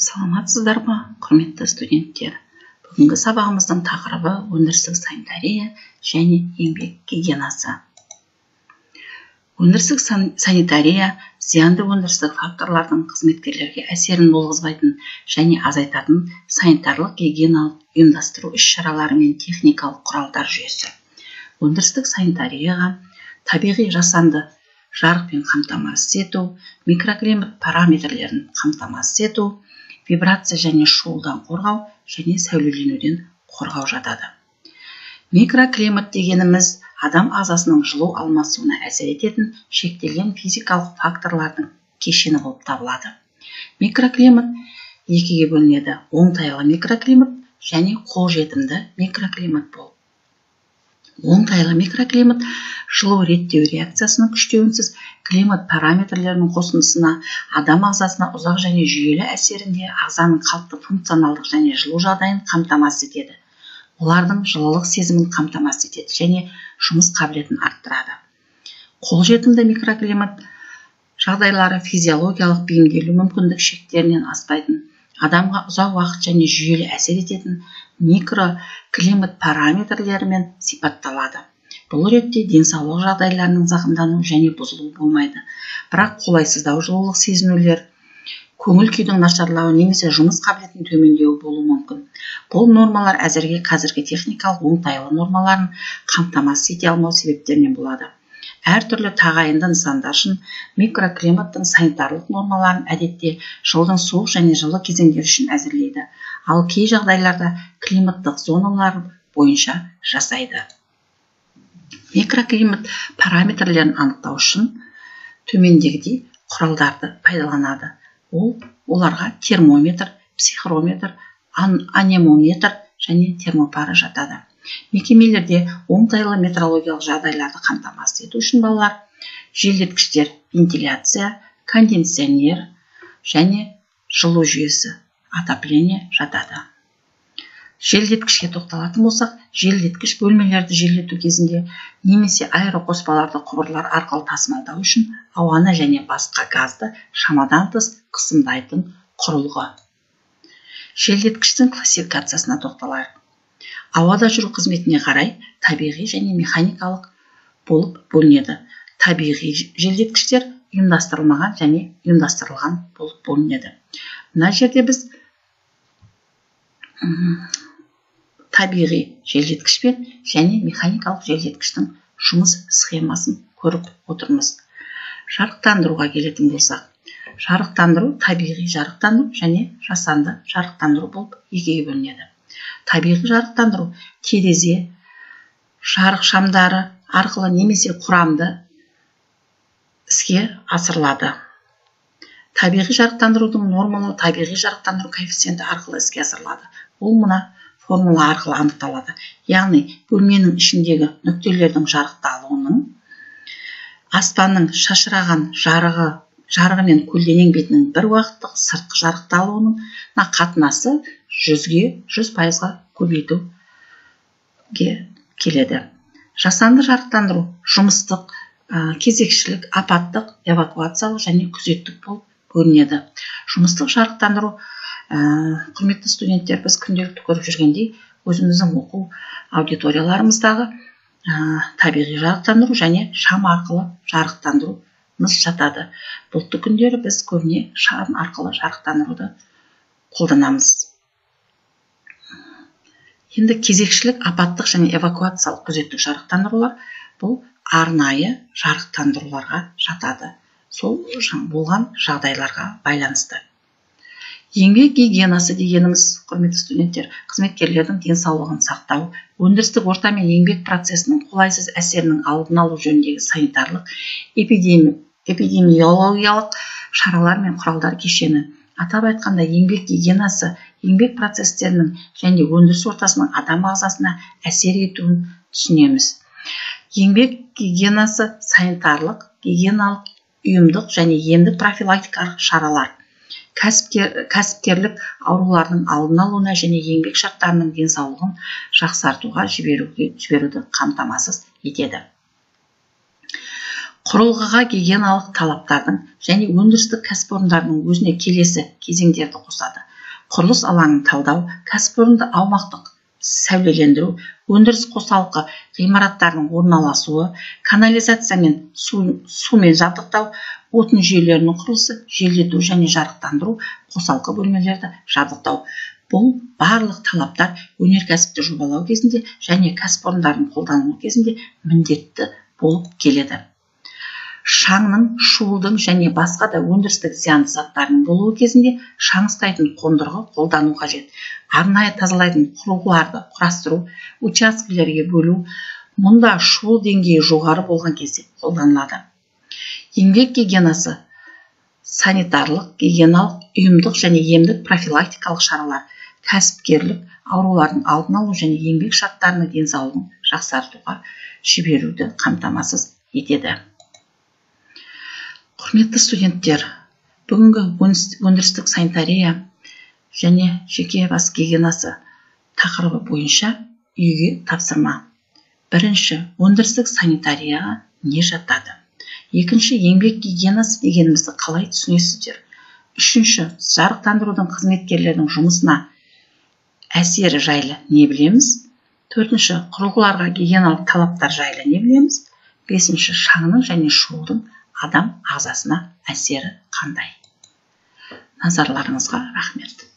Саламатсыздар ма, құрметті студенттер? Бүгінгі сабағымыздың тақырыбы өндірістік санитария және еңбек гигиенасы. Өндірістік санитария зиянды өндірістік факторлардың қызметкерлерге әсерін болғызбайтын және азайтатын санитарлық гигиеналық ұйымдастыру іс-шаралары мен техникалық құралдар жүйесі. Өндірістік санитарияға табиғи жасанды жарықпен қамтамасыз ету, микроклимат параметрлерін қамтамасыз ету, вибрация және шуылдан қорғау және сәулеленуден қорғау жатады. Микроклимат дегеніміз адам ағзасының жылу алмасуына әсер ететін шектелген физикалық факторлардың кешені болып табылады. Микроклимат екіге бөлінеді: оңтайлы микроклимат және қолжетімді микроклимат болып. Оңтайлы микроклимат жылу реттеу реакциясының күштеуінсіз климат параметрлерінің қосындысына адам ағзасына ұзақ және жүйелі әсерінде ағзаның қалыпты функционалдық және жылу жағдайын қамтамасыз етеді. Олардың жылылық сезімін қамтамасыз етеді және жұмыс қабілетін арттырады. Қолжетімді микроклимат жағдайлары физиологиялық бейімделу мүмкіндік шектерінен аспайтын, адамға ұзақ уақыт және жүйелі әсер ететін микроклимат параметрлерімен сипатталады. Бұл ретте денсаулық жағдайларының зақымдану және бұзылуы болмайды. Бірақ қолайсыздау жылулық сезінулер, көңіл күйдің нашарлауы немесе жұмыс қабілетінің төмендеуі болуы мүмкін. Бұл нормалар әзірге қазіргі техникалық оңтайлы нормаларын қамтамасыз ете алмау себептерінен болады. Әртүрлі тағайынды нысандар үшін микроклиматтың санитарлық нормаларын әдетте жылдың суық және жылы кезеңдері үшін әзірлейді, ал кей жағдайларда климаттық зоналар бойынша жасайды. Микроклимат параметрлерін анықтау үшін төмендегідей құралдарды пайдаланады. Оларға термометр, психрометр, анемометр және термопара жатады. Мекемелерде оңтайлы метрологиялық жағдайларды қамтамасыз ету үшін балалар желдеткіштер, вентиляция, кондиционер және жылу жүйесі, отопление жатады. Желдеткішке тоқталатын болсақ, желдеткіш бөлмелерді желдету кезінде немесе аэроқоспаларды құбырлар арқылы тасымалдау үшін ауаны және басқа газды шамадан тыс қысымдайтын құрылғы. Желдеткіштің классификациясына тоқталайық. Ауада жүру қызметіне қарай табиғи және механикалық болып бөлінеді. Табиғи желдеткіштер ұйымдастырылмаған және ұйымдастырылған болып бөлінеді. Мына жерде біз табиғи желдеткішпен және механикалық желдеткіштің жұмыс схемасын көріп отырмыз. Жарықтандыруға келетін болсақ, жарықтандыру табиғи жарықтандыру және жасанды жарықтандыру болып екіге бөлінеді. Табиғи жарықтандыру терезе, жарық шамдары арқылы немесе құрамды іске асырылады. Табиғи жарықтандырудың нормалау табиғи жарықтандыру коэффициенті арқылы іске асырылады. Ол мына формула арқылы анықталады. Яғни бөлменің ішіндегі нүктелердің жарықталуының аспанның шашыраған жарығы мен көлденең бетінің бір уақыттық сыртқы жарықталуының қатынасы 100% көбейтуге келеді. Жасанды жарықтандыру жұмыстық, кезекшілік, апаттық, эвакуациялық және күзеттік болып бөлінеді. Жұмыстық жарықтандыру, құрметті студенттер, біз күнделікті көріп жүргендей, өзіміздің оқу аудиторияларымыздағы табиғи жарықтандыру және шам арқылы жарықтандырумыз жатады. Бұлтты күндері біз көбіне шам арқылы жарықтандыруды қолданамыз. Енді кезекшілік, апаттық және эвакуациялық күзеттік жарықтандырулар бұл арнайы жарықтандыруларға жатады. Сол болған жағдайларға байланысты. Еңбек гигиенасы дегеніміз, құрметті студенттер, қызметкерлердің денсаулығын сақтау, өндірістік орта мен еңбек процесінің қолайсыз әсерінің алдын алу жөніндегі санитарлық, эпидемиологиялық шаралар мен құралдар кешені. Атап айтқанда, еңбек гигиенасы еңбек процестерінің және өндіріс ортасының адам ағзасына әсер етуін түсінеміз. Еңбек гигиенасы санитарлық, гигиеналық, ұйымдық және емдік профилактикалық шаралар, кәсіпкерлік аурулардың алдын алуына және еңбек шарттарының денсаулығын жақсартуға жіберуді қамтамасыз етеді. Құрылғыға гигиеналық талаптардың және өндірістік кәсіпорындардың өзіне келесі кезеңдерді қосады. құрылыс алаңын талдау, кәсіпорынды аумақтық сәулелендіру, өндіріс қосалқы ғимараттардың орналасуы, канализация мен сумен жабдықтау, отын жүйелерінің құрылысы, желдету және жарықтандыру, қосалқы бөлмелерді жабдықтау. Бұл барлық талаптар өнеркәсіпті жобалау кезінде және кәсіпорындардың қолданылу кезінде міндетті болып келеді. Шаңның, шуылдың және басқа да өндірістік зиянды заттардың болуы кезінде шаң ұстайтын қондырғы қолдану қажет. Арнайы тазалайтын құрылғыларды құрастыру, учаскелерге бөлу, мұнда шуыл деңгейі жоғары болған кезде қолданылады. Еңбек гигиенасы санитарлық, гигиеналық, ұйымдық және емдік профилактикалық шаралар, кәсіпкерлік, аурулардың алдын алу және еңбек шарттарының денсаулығын жақсартуға жіберуді қамтамасыз етеді. Құрметті студенттер, бүгінгі өндірістік санитария және жеке бас гигиенасы тақырыбы бойынша үйге тапсырма. Бірінші, өндірістік санитарияға не жатады? Екінші, еңбек гигиенасы дегенімізді қалай түсінесіздер? Үшінші, жарықтандырудың қызметкерлердің жұмысына әсері жайлы не білеміз? Төртінші, құрылғыларға гигиеналық талаптар жайлы не білеміз? Бесінші, шаңның және шуылдың адам ағзасына әсері қандай? Назарларыңызға рахмет.